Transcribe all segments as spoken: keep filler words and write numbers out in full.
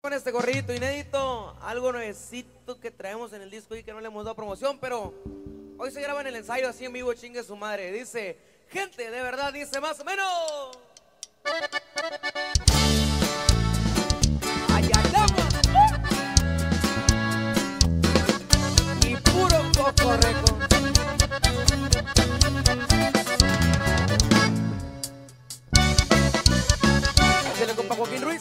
con este gorrito inédito, algo nuevecito que traemos en el disco y que no le hemos dado promoción, pero hoy se graba en el ensayo así en vivo, chingue su madre. Dice, gente, de verdad, dice más o menos. Allá andamos. Y puro cocorreco. Dale, compa Joaquín Ruiz.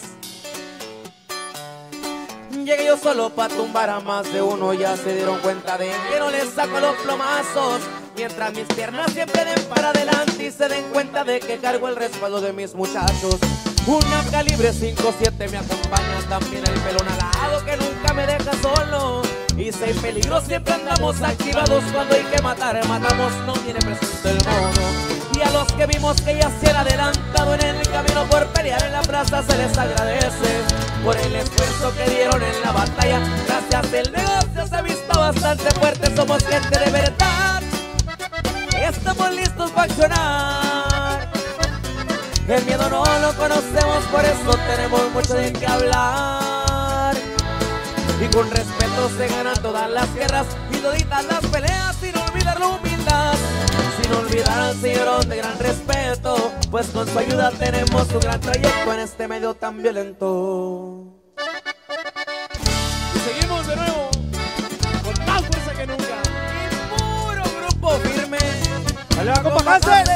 Llegué yo solo pa' tumbar a más de uno. Ya se dieron cuenta de que no les saco los plomazos, mientras mis piernas siempre den para adelante y se den cuenta de que cargo el respaldo de mis muchachos. Una calibre cinco siete me acompaña, también el pelón alado que nunca me deja solo. Y seis peligros siempre andamos activados, cuando hay que matar, matamos, no tiene presente el mono. Y a los que vimos que ya se han adelantado en el camino por pelear en la plaza se les agradece por el esfuerzo que dieron en la batalla. Gracias, el negocio se ha visto bastante fuerte, somos gente de verdad, estamos listos para accionar. El miedo no lo conocemos, por eso tenemos mucho de qué hablar. Y con respeto se ganan todas las guerras y toditas las peleas, sin olvidar la humildad, sin olvidar al señor de gran respeto, pues con su ayuda tenemos un gran trayecto en este medio tan violento. Y seguimos de nuevo con más fuerza que nunca. Y puro grupo firme. ¡Dale, va, compa Hansel!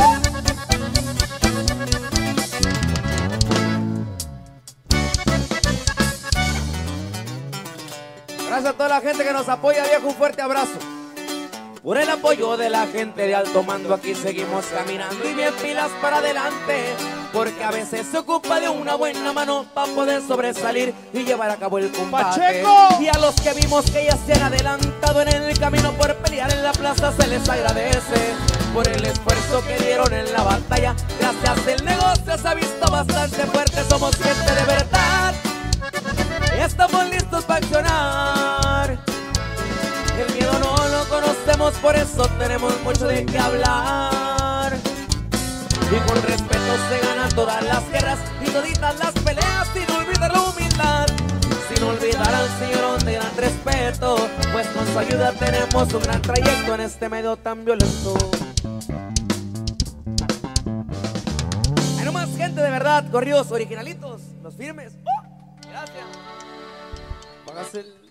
Gracias a toda la gente que nos apoya, viejo, un fuerte abrazo. Por el apoyo de la gente de alto mando aquí seguimos caminando y bien pilas para adelante, porque a veces se ocupa de una buena mano para poder sobresalir y llevar a cabo el combate. ¡Pacheco! Y a los que vimos que ya se han adelantado en el camino por pelear en la plaza se les agradece por el esfuerzo que dieron en la batalla. Gracias, el negocio se ha visto bastante fuerte, somos gente de verdad, estamos listos para accionar. El miedo no lo conocemos, por eso tenemos mucho de qué hablar. Y con respeto se ganan todas las guerras y toditas las peleas, sin olvidar la humildad, sin olvidar al señor de gran respeto, pues con su ayuda tenemos un gran trayecto en este medio tan violento. Hay nomás gente de verdad, corridos originalitos, los firmes. ¡Uh! Gracias. Póngase el...